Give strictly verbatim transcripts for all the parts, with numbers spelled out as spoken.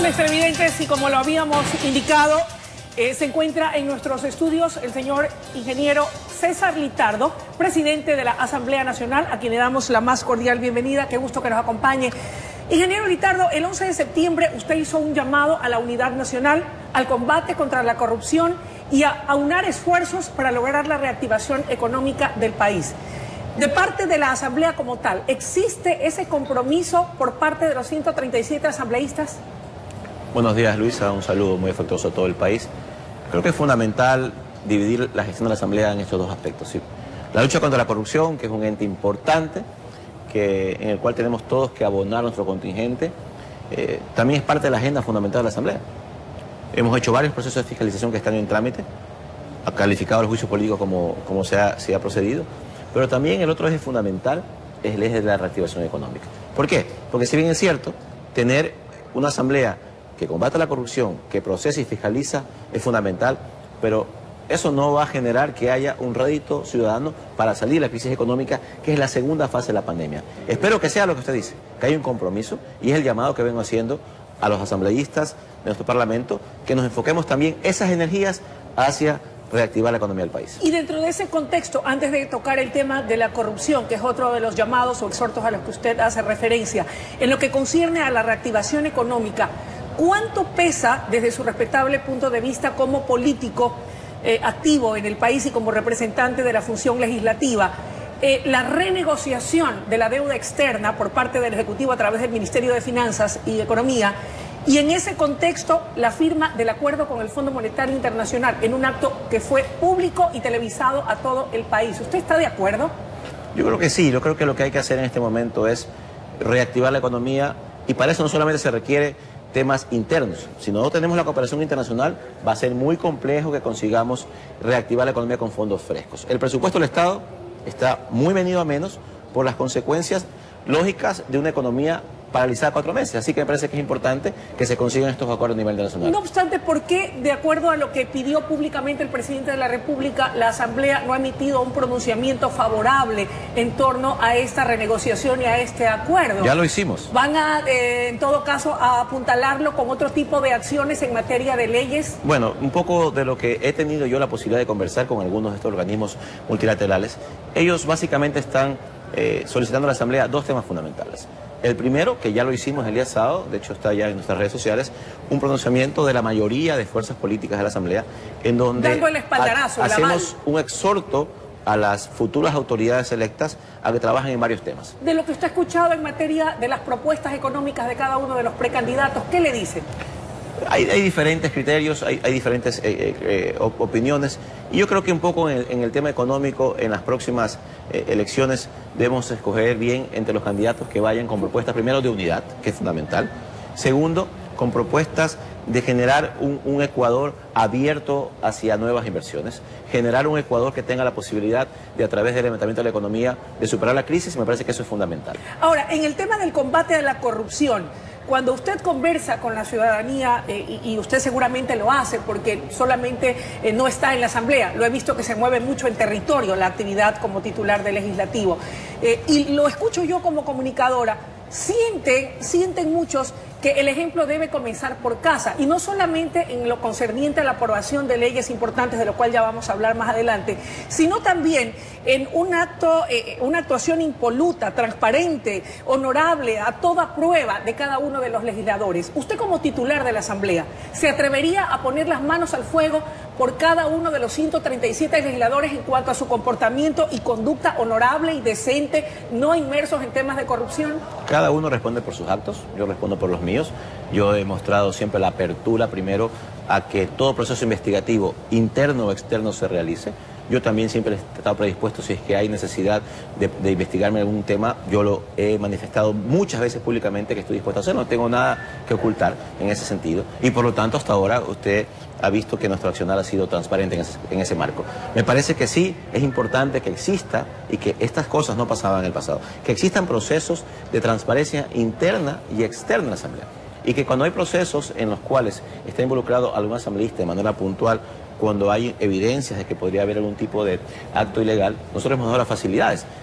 Gracias, televidentes, y como lo habíamos indicado, eh, se encuentra en nuestros estudios el señor ingeniero César Litardo, presidente de la Asamblea Nacional, a quien le damos la más cordial bienvenida. Qué gusto que nos acompañe. Ingeniero Litardo, el once de septiembre usted hizo un llamado a la unidad nacional, al combate contra la corrupción y a aunar esfuerzos para lograr la reactivación económica del país. De parte de la Asamblea como tal, ¿existe ese compromiso por parte de los ciento treinta y siete asambleístas? Buenos días, Luisa. Un saludo muy afectuoso a todo el país. Creo que es fundamental dividir la gestión de la Asamblea en estos dos aspectos. ¿Sí? La lucha contra la corrupción, que es un ente importante, que, en el cual tenemos todos que abonar nuestro contingente, eh, también es parte de la agenda fundamental de la Asamblea. Hemos hecho varios procesos de fiscalización que están en trámite, ha calificado el juicio político como, como se, ha, se ha procedido, pero también el otro eje fundamental es el eje de la reactivación económica. ¿Por qué? Porque si bien es cierto, tener una Asamblea que combata la corrupción, que procesa y fiscaliza, es fundamental, pero eso no va a generar que haya un rédito ciudadano para salir de la crisis económica, que es la segunda fase de la pandemia. Espero que sea lo que usted dice, que haya un compromiso, y es el llamado que vengo haciendo a los asambleístas de nuestro Parlamento, que nos enfoquemos también esas energías hacia reactivar la economía del país. Y dentro de ese contexto, antes de tocar el tema de la corrupción, que es otro de los llamados o exhortos a los que usted hace referencia, en lo que concierne a la reactivación económica, ¿cuánto pesa desde su respetable punto de vista como político eh, activo en el país y como representante de la función legislativa eh, la renegociación de la deuda externa por parte del Ejecutivo a través del Ministerio de Finanzas y Economía? Y en ese contexto, la firma del acuerdo con el Fondo Monetario Internacional en un acto que fue público y televisado a todo el país. ¿Usted está de acuerdo? Yo creo que sí. Yo creo que lo que hay que hacer en este momento es reactivar la economía, y para eso no solamente se requiere temas internos. Si no tenemos la cooperación internacional, va a ser muy complejo que consigamos reactivar la economía con fondos frescos. El presupuesto del Estado está muy venido a menos por las consecuencias lógicas de una economía paralizada cuatro meses, así que me parece que es importante que se consigan estos acuerdos a nivel internacional. No obstante, ¿por qué, de acuerdo a lo que pidió públicamente el presidente de la República, la Asamblea no ha emitido un pronunciamiento favorable en torno a esta renegociación y a este acuerdo? Ya lo hicimos. ¿Van a, eh, en todo caso, a apuntalarlo con otro tipo de acciones en materia de leyes? Bueno, un poco de lo que he tenido yo la posibilidad de conversar con algunos de estos organismos multilaterales, ellos básicamente están eh, solicitando a la Asamblea dos temas fundamentales. El primero, que ya lo hicimos el día sábado, de hecho está ya en nuestras redes sociales, un pronunciamiento de la mayoría de fuerzas políticas de la Asamblea, en donde Dando el espaldarazo, ha hacemos un exhorto a las futuras autoridades electas a que trabajen en varios temas. De lo que usted ha escuchado en materia de las propuestas económicas de cada uno de los precandidatos, ¿qué le dicen? Hay, hay diferentes criterios, hay, hay diferentes eh, eh, opiniones, y yo creo que un poco en el, en el tema económico, en las próximas eh, elecciones debemos escoger bien entre los candidatos que vayan con propuestas, primero, de unidad, que es fundamental; segundo, con propuestas de generar un, un Ecuador abierto hacia nuevas inversiones, generar un Ecuador que tenga la posibilidad de, a través del levantamiento de la economía, de superar la crisis. Me parece que eso es fundamental. Ahora, en el tema del combate a la corrupción, cuando usted conversa con la ciudadanía, eh, y, y usted seguramente lo hace porque solamente eh, no está en la Asamblea, lo he visto que se mueve mucho en territorio la actividad como titular del Legislativo, eh, y lo escucho yo como comunicadora, sienten, sienten muchos que el ejemplo debe comenzar por casa, y no solamente en lo concerniente a la aprobación de leyes importantes, de lo cual ya vamos a hablar más adelante, sino también en un acto, eh, una actuación impoluta, transparente, honorable, a toda prueba de cada uno de los legisladores. Usted, como titular de la Asamblea, ¿se atrevería a poner las manos al fuego por cada uno de los ciento treinta y siete legisladores en cuanto a su comportamiento y conducta honorable y decente, no inmersos en temas de corrupción? Cada uno responde por sus actos, yo respondo por los míos. Yo he mostrado siempre la apertura, primero, a que todo proceso investigativo, interno o externo, se realice. Yo también siempre he estado predispuesto, si es que hay necesidad de, de investigarme algún tema, yo lo he manifestado muchas veces públicamente que estoy dispuesto a hacerlo, no tengo nada que ocultar en ese sentido, y por lo tanto hasta ahora usted ha visto que nuestro accionar ha sido transparente en ese, en ese marco. Me parece que sí es importante que exista, y que estas cosas no pasaban en el pasado, que existan procesos de transparencia interna y externa en la Asamblea, y que cuando hay procesos en los cuales está involucrado algún asambleísta de manera puntual, cuando hay evidencias de que podría haber algún tipo de acto ilegal, nosotros hemos dado las facilidades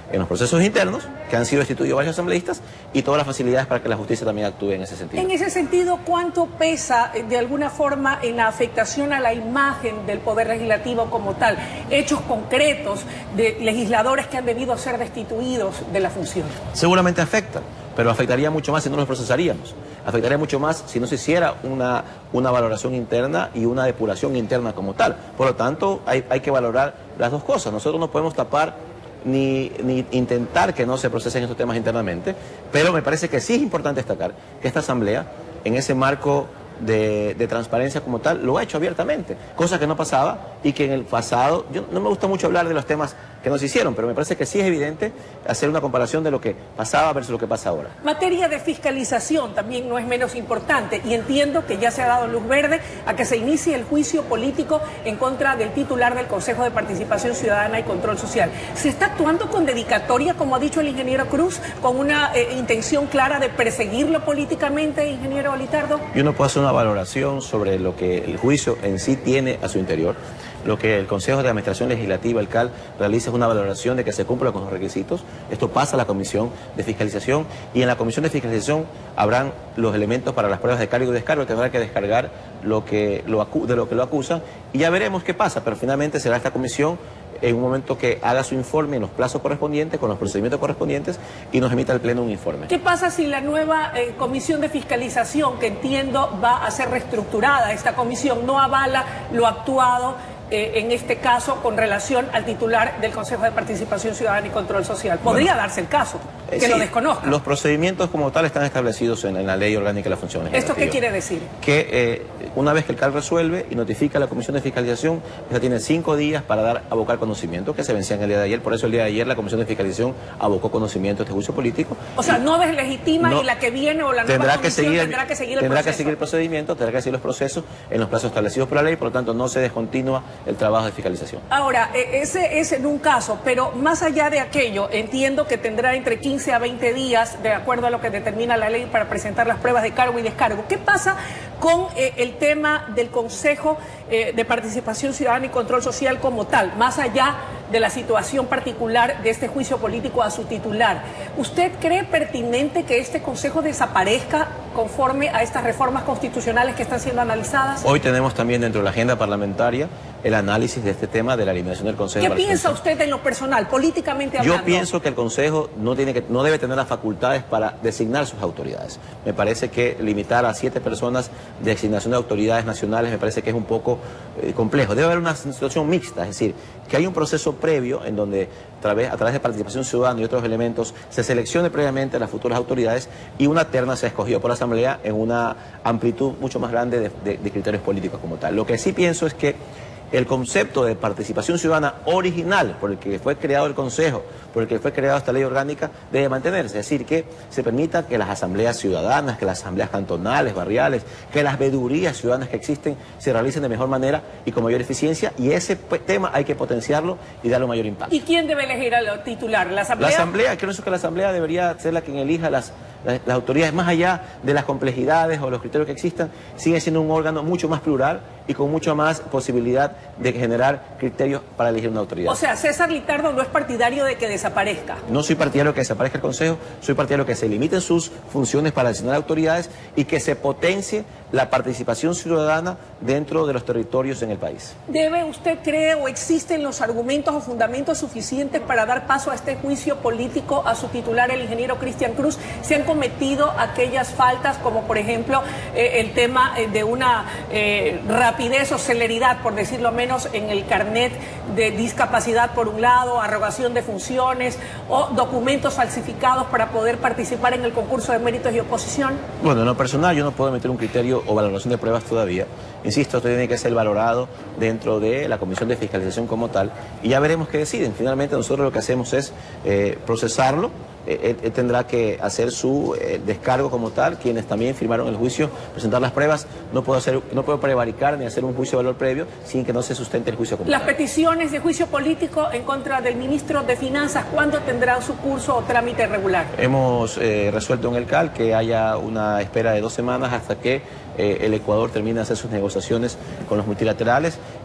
en los procesos internos, que han sido destituidos varios asambleístas, y todas las facilidades para que la justicia también actúe en ese sentido. En ese sentido, ¿cuánto pesa de alguna forma en la afectación a la imagen del Poder Legislativo como tal? Hechos concretos de legisladores que han debido ser destituidos de la función. Seguramente afecta, pero afectaría mucho más si no los procesaríamos. Afectaría mucho más si no se hiciera una, una valoración interna y una depuración interna como tal. Por lo tanto, hay, hay que valorar las dos cosas. Nosotros no podemos tapar Ni, ni intentar que no se procesen estos temas internamente, pero me parece que sí es importante destacar que esta Asamblea, en ese marco de, de transparencia como tal, lo ha hecho abiertamente, cosa que no pasaba y que en el pasado, yo no me gusta mucho hablar de los temas que nos hicieron, pero me parece que sí es evidente hacer una comparación de lo que pasaba versus lo que pasa ahora. Materia de fiscalización también no es menos importante, y entiendo que ya se ha dado luz verde a que se inicie el juicio político en contra del titular del Consejo de Participación Ciudadana y Control Social. ¿Se está actuando con dedicatoria, como ha dicho el ingeniero Cruz, con una eh, intención clara de perseguirlo políticamente, ingeniero Litardo? Yo no puedo hacer una valoración sobre lo que el juicio en sí tiene a su interior. Lo que el Consejo de Administración Legislativa, el C A L, realiza es una valoración de que se cumpla con los requisitos. Esto pasa a la Comisión de Fiscalización, y en la Comisión de Fiscalización habrán los elementos para las pruebas de cargo y descargo, que habrá que descargar lo que lo acu de lo que lo acusan, y ya veremos qué pasa, pero finalmente será esta comisión en un momento que haga su informe en los plazos correspondientes, con los procedimientos correspondientes, y nos emita al Pleno un informe. ¿Qué pasa si la nueva eh, comisión de fiscalización, que entiendo va a ser reestructurada, esta comisión no avala lo actuado Eh, en este caso con relación al titular del Consejo de Participación Ciudadana y Control Social? Podría bueno, darse el caso, que eh, sí, lo desconozca. Los procedimientos como tal están establecidos en, en la Ley Orgánica de la Función Legislativa. ¿Esto qué quiere decir? Que eh, una vez que el C A L resuelve y notifica a la Comisión de Fiscalización, esta tiene cinco días para dar abocar conocimiento, que se vencían el día de ayer. Por eso el día de ayer la Comisión de Fiscalización abocó conocimiento de este juicio político. O sea, no deslegitima, no, y la que viene o la nueva tendrá comisión que seguir, tendrá que seguir el tendrá proceso. que seguir el procedimiento, tendrá que seguir los procesos en los plazos establecidos por la ley, por lo tanto no se descontinúa el trabajo de fiscalización. Ahora, ese es en un caso, pero más allá de aquello, entiendo que tendrá entre quince a veinte días, de acuerdo a lo que determina la ley, para presentar las pruebas de cargo y descargo. ¿Qué pasa con eh, el tema del Consejo eh, de Participación Ciudadana y Control Social como tal, más allá de la situación particular de este juicio político a su titular? ¿Usted cree pertinente que este Consejo desaparezca conforme a estas reformas constitucionales que están siendo analizadas? Hoy tenemos también dentro de la agenda parlamentaria el análisis de este tema de la eliminación del Consejo. ¿Qué piensa usted en lo personal, políticamente hablando? Yo pienso que el Consejo no, tiene que, no debe tener las facultades para designar sus autoridades. Me parece que limitar a siete personas de designación de autoridades nacionales me parece que es un poco eh, complejo. Debe haber una situación mixta, es decir, que hay un proceso previo en donde a través, a través de participación ciudadana y otros elementos se seleccione previamente las futuras autoridades, y una terna se ha escogido por la Asamblea en una amplitud mucho más grande de, de, de criterios políticos como tal. Lo que sí pienso es que el concepto de participación ciudadana original, por el que fue creado el Consejo, por el que fue creada esta ley orgánica, debe mantenerse. Es decir, que se permita que las asambleas ciudadanas, que las asambleas cantonales, barriales, que las veedurías ciudadanas que existen se realicen de mejor manera y con mayor eficiencia, y ese tema hay que potenciarlo y darle un mayor impacto. ¿Y quién debe elegir al titular? ¿La Asamblea? La Asamblea, creo que la Asamblea debería ser la quien elija las, las, las autoridades, más allá de las complejidades o los criterios que existan, sigue siendo un órgano mucho más plural y con mucha más posibilidad de generar criterios para elegir una autoridad. O sea, César Litardo no es partidario de que desaparezca. No soy partidario de que desaparezca el Consejo, soy partidario de que se limiten sus funciones para designar autoridades y que se potencie la participación ciudadana dentro de los territorios en el país. ¿Debe usted cree o existen los argumentos o fundamentos suficientes para dar paso a este juicio político a su titular, el ingeniero Cristian Cruz? ¿Se han cometido aquellas faltas como, por ejemplo, eh, el tema eh, de una eh, rapidez o celeridad, por decirlo menos, en el carnet de discapacidad por un lado, arrogación de funciones o documentos falsificados para poder participar en el concurso de méritos y oposición? Bueno, en lo personal yo no puedo meter un criterio o valoración de pruebas todavía. Insisto, esto tiene que ser valorado dentro de la Comisión de Fiscalización como tal, y ya veremos qué deciden. Finalmente nosotros lo que hacemos es eh, procesarlo. Él, él tendrá que hacer su eh, descargo como tal. Quienes también firmaron el juicio, presentar las pruebas. No puedo hacer, no puedo prevaricar ni hacer un juicio de valor previo sin que no se sustente el juicio como Las tal. peticiones de juicio político en contra del ministro de Finanzas, ¿cuándo tendrán su curso o trámite regular? Hemos eh, resuelto en el C A L que haya una espera de dos semanas hasta que eh, el Ecuador termine de hacer sus negociaciones con los multilaterales,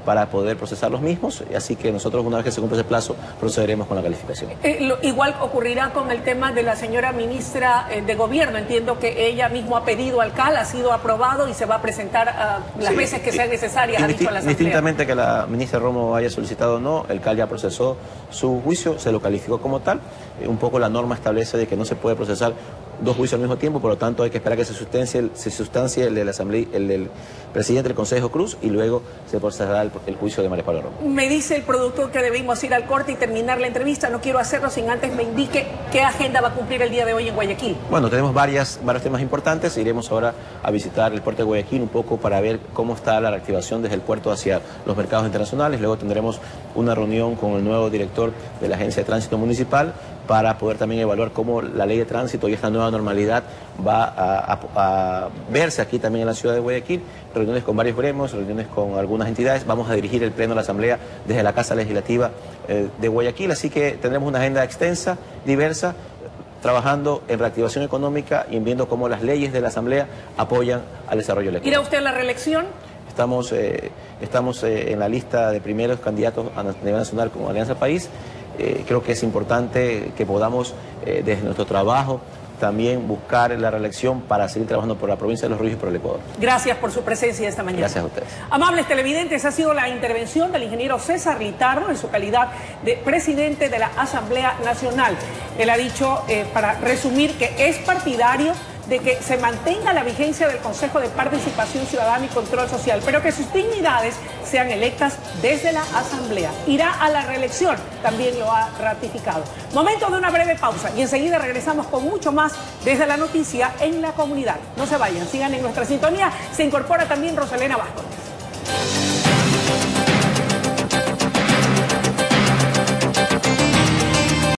para poder procesar los mismos, así que nosotros una vez que se cumpla ese plazo procederemos con la calificación. Eh, lo, igual ocurrirá con el tema de la señora ministra eh, de Gobierno. Entiendo que ella mismo ha pedido al C A L, ha sido aprobado y se va a presentar uh, las sí, veces que sean necesarias, ha dicho la Asamblea. Distintamente que la ministra Romo haya solicitado o no, el C A L ya procesó su juicio, se lo calificó como tal. Eh, un poco la norma establece de que no se puede procesar dos juicios al mismo tiempo, por lo tanto hay que esperar que se sustancie, se sustancie el de la Asamblea, el del presidente del Consejo Cruz, y luego se procesará el, el juicio de María Paula Romo. Me dice el productor que debemos ir al corte y terminar la entrevista. No quiero hacerlo sin antes me indique qué agenda va a cumplir el día de hoy en Guayaquil. Bueno, tenemos varias, varios temas importantes. Iremos ahora a visitar el puerto de Guayaquil un poco para ver cómo está la reactivación desde el puerto hacia los mercados internacionales. Luego tendremos una reunión con el nuevo director de la Agencia de Tránsito Municipal para poder también evaluar cómo la ley de tránsito y esta nueva normalidad va a, a, a verse aquí también en la ciudad de Guayaquil. Reuniones con varios gremios, reuniones con algunas entidades. Vamos a dirigir el pleno de la Asamblea desde la Casa Legislativa eh, de Guayaquil, así que tendremos una agenda extensa, diversa, trabajando en reactivación económica y en viendo cómo las leyes de la Asamblea apoyan al desarrollo económico. ¿Irá usted a la reelección? Estamos, eh, estamos eh, en la lista de primeros candidatos a nivel nacional como Alianza País. Eh, creo que es importante que podamos, eh, desde nuestro trabajo, también buscar la reelección para seguir trabajando por la provincia de Los Ríos y por el Ecuador. Gracias por su presencia esta mañana. Gracias a ustedes. Amables televidentes, ha sido la intervención del ingeniero César Litardo en su calidad de presidente de la Asamblea Nacional. Él ha dicho, eh, para resumir, que es partidario de que se mantenga la vigencia del Consejo de Participación Ciudadana y Control Social, pero que sus dignidades sean electas desde la Asamblea. Irá a la reelección, también lo ha ratificado. Momento de una breve pausa y enseguida regresamos con mucho más desde la noticia en la comunidad. No se vayan, sigan en nuestra sintonía. Se incorpora también Rosalena Vázquez.